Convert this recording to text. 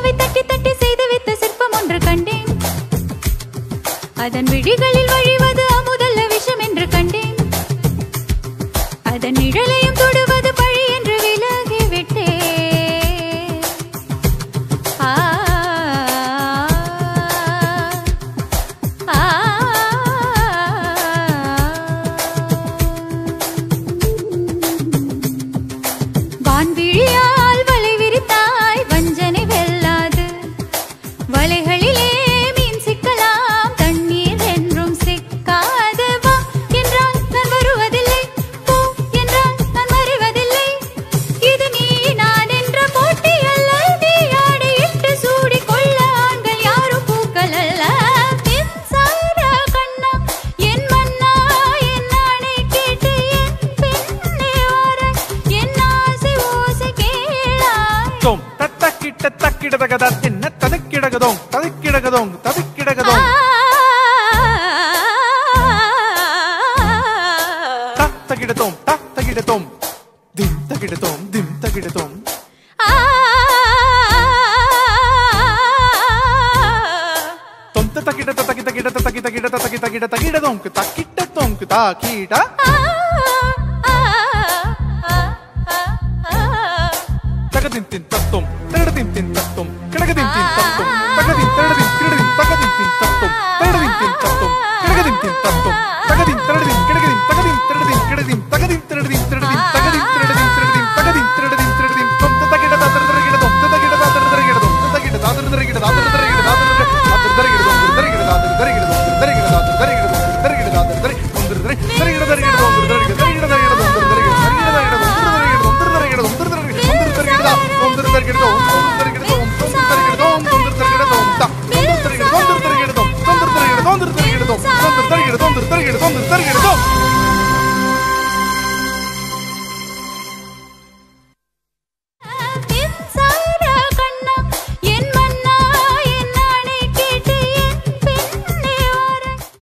நிலவை தட்டி தட்டி செய்து வைத்த சிற்பம் ஒன்று கண்டேன். அதன் விழிகளில் வழிவது அமுதல்ல விஷம் என்று கண்டேன். அதன் நிழலையும் தொடுவது பழி என்று விலகி விட்டேன். வான்விழியால் வலை விரித்தாய் வஞ்சனை வெல்லாது. வலைகளிலே மீன் சிக்கலாம் தண்ணீர் என்றும் சிக்காது. வா என்றால் நான் வருவதில்லை, போ என்றால் நான் மறைவதில்லை. இது நீ நான் என்ற போட்டி அல்ல. நீ ஆடையிட்டு சூடி கொள்ள ஆண்கள் யாரும் பூக்கள் அல்ல. மின்சார கண்ணா என் மன்னா என் நாணை கேட்டு என் பெண்ணே வார என் ஆசை ஓசை கேளாய். தோம் தத்தக்கிட்ட தக்கிடதகதா என்ன ததக்கிடகதோம் ததக்கிடகதோம் ததக்கிடகதோம் தத்தகிடதோம் தத்தகிடதோம் திம் தகிடதோம் திம் தகிடதோம். தொம் தகிட தகி தகிட தகி தகிட தகி தகிட தகிடதோம் தக்கிட்டதோம் தாக்கிட தகதின் தின் தத்தோம் தகதின் தின் தத்தோம் கிடகதின் தின் தத்தோம் தகதின் தகதின் கிடதின் தகதின் தின் தத்தோம் தகதின் தின் தத்தோம் கிடகதின் தின் தத்தோம் தகதின் தகதின் கிடகதின் தகதின் தகதின் கிடதின் தகதின் தகதின் தகதின் தகதின் தகதின் தகதின் தகதின் தகதின் தொம் தகிட தகதிட தகதிட தொம் தகிட தகதிட தகதிட தொம் தகிட தகதிட தகதிட